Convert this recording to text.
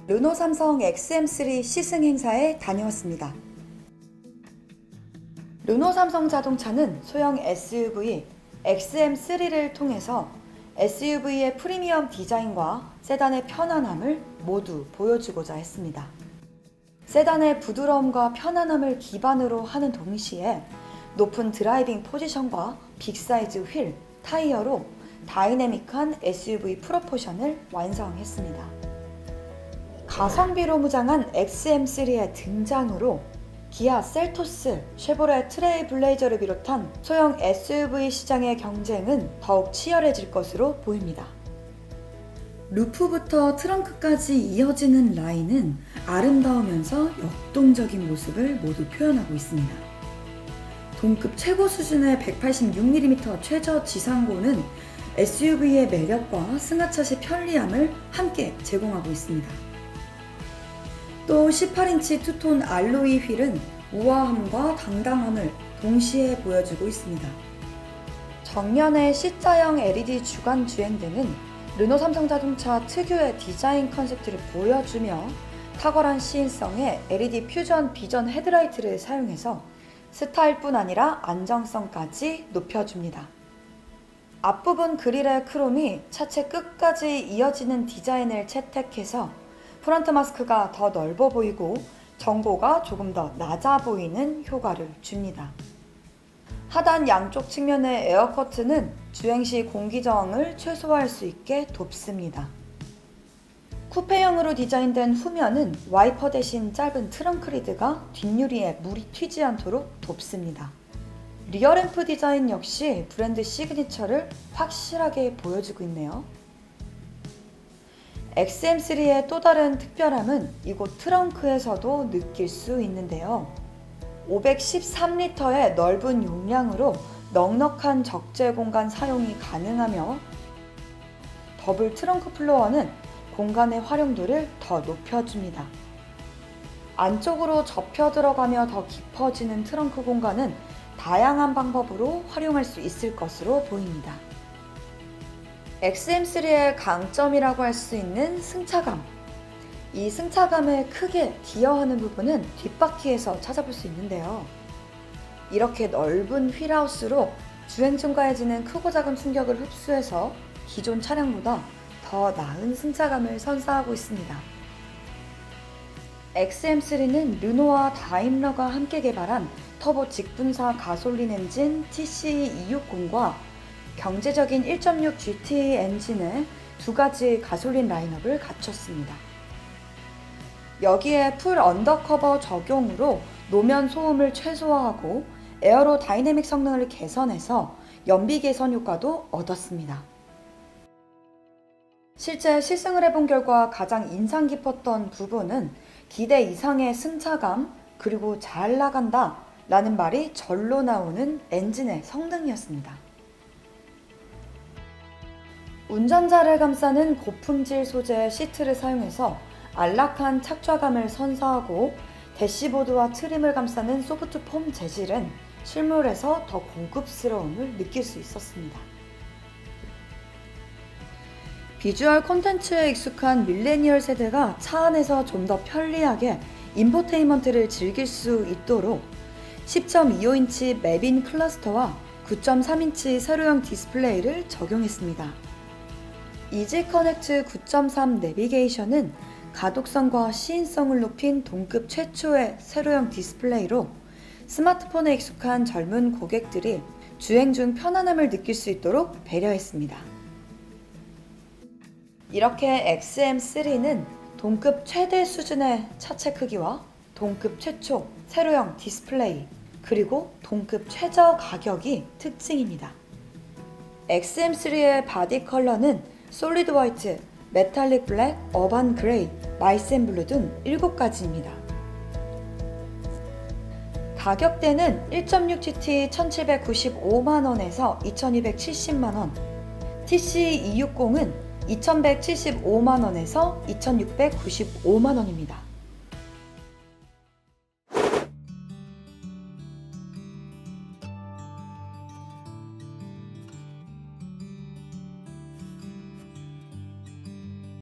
르노 삼성 XM3 시승 행사에 다녀왔습니다. 르노 삼성 자동차는 소형 SUV XM3를 통해서 SUV의 프리미엄 디자인과 세단의 편안함을 모두 보여주고자 했습니다. 세단의 부드러움과 편안함을 기반으로 하는 동시에 높은 드라이빙 포지션과 빅사이즈 휠, 타이어로 다이내믹한 SUV 프로포션을 완성했습니다. 가성비로 무장한 XM3의 등장으로 기아 셀토스, 쉐보레 트레일블레이저를 비롯한 소형 SUV 시장의 경쟁은 더욱 치열해질 것으로 보입니다. 루프부터 트렁크까지 이어지는 라인은 아름다우면서 역동적인 모습을 모두 표현하고 있습니다. 동급 최고 수준의 186mm 최저 지상고는 SUV의 매력과 승하차시 편리함을 함께 제공하고 있습니다. 또 18인치 투톤 알로이 휠은 우아함과 당당함을 동시에 보여주고 있습니다. 정면의 C자형 LED 주간 주행등은 르노 삼성 자동차 특유의 디자인 컨셉트를 보여주며 탁월한 시인성의 LED 퓨전 비전 헤드라이트를 사용해서 스타일뿐 아니라 안정성까지 높여줍니다. 앞부분 그릴의 크롬이 차체 끝까지 이어지는 디자인을 채택해서 프론트 마스크가 더 넓어 보이고 전고가 조금 더 낮아 보이는 효과를 줍니다. 하단 양쪽 측면의 에어 커튼은 주행시 공기 저항을 최소화할 수 있게 돕습니다. 쿠페형으로 디자인된 후면은 와이퍼 대신 짧은 트렁크 리드가 뒷유리에 물이 튀지 않도록 돕습니다. 리어램프 디자인 역시 브랜드 시그니처를 확실하게 보여주고 있네요. XM3의 또 다른 특별함은 이곳 트렁크에서도 느낄 수 있는데요. 513리터의 넓은 용량으로 넉넉한 적재 공간 사용이 가능하며 더블 트렁크 플로어는 공간의 활용도를 더 높여줍니다. 안쪽으로 접혀 들어가며 더 깊어지는 트렁크 공간은 다양한 방법으로 활용할 수 있을 것으로 보입니다. XM3의 강점이라고 할 수 있는 승차감. 이 승차감을 크게 기여하는 부분은 뒷바퀴에서 찾아볼 수 있는데요. 이렇게 넓은 휠하우스로 주행 중 가해지는 크고 작은 충격을 흡수해서 기존 차량보다 더 나은 승차감을 선사하고 있습니다. XM3는 르노와 다임러가 함께 개발한 터보 직분사 가솔린 엔진 TC260과 경제적인 1.6 GT 엔진의 두 가지 가솔린 라인업을 갖췄습니다. 여기에 풀 언더커버 적용으로 노면 소음을 최소화하고 에어로 다이내믹 성능을 개선해서 연비 개선 효과도 얻었습니다. 실제 시승을 해본 결과 가장 인상 깊었던 부분은 기대 이상의 승차감 그리고 잘 나간다 라는 말이 절로 나오는 엔진의 성능이었습니다. 운전자를 감싸는 고품질 소재의 시트를 사용해서 안락한 착좌감을 선사하고 대시보드와 트림을 감싸는 소프트 폼 재질은 실물에서 더 고급스러움을 느낄 수 있었습니다. 비주얼 콘텐츠에 익숙한 밀레니얼 세대가 차 안에서 좀 더 편리하게 인포테인먼트를 즐길 수 있도록 10.25인치 맵인 클러스터와 9.3인치 세로형 디스플레이를 적용했습니다. 이지 커넥트 9.3 내비게이션은 가독성과 시인성을 높인 동급 최초의 세로형 디스플레이로 스마트폰에 익숙한 젊은 고객들이 주행 중 편안함을 느낄 수 있도록 배려했습니다. 이렇게 XM3는 동급 최대 수준의 차체 크기와 동급 최초 세로형 디스플레이 그리고 동급 최저 가격이 특징입니다. XM3의 바디 컬러는 솔리드 화이트, 메탈릭 블랙, 어반 그레이, 마이센 블루 등 7가지입니다. 가격대는 1.6GT 1795만원에서 2270만원, TC260은 2175만원에서 2695만원입니다.